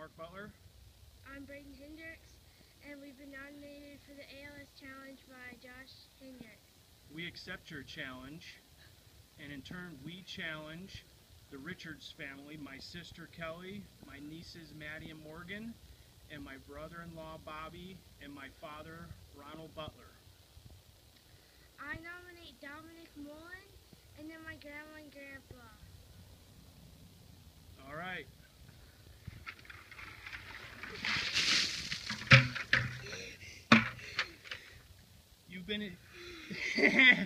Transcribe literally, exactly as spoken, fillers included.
Mark Butler. I'm Braden Hendricks, and we've been nominated for the A L S Challenge by Josh Hendricks. We accept your challenge, and in turn we challenge the Richards family, my sister Kelly, my nieces Maddie and Morgan, and my brother-in-law Bobby, and my father Ronald Butler. I nominate Dominic Mullen, and then my grandma and grandpa. All right. You've been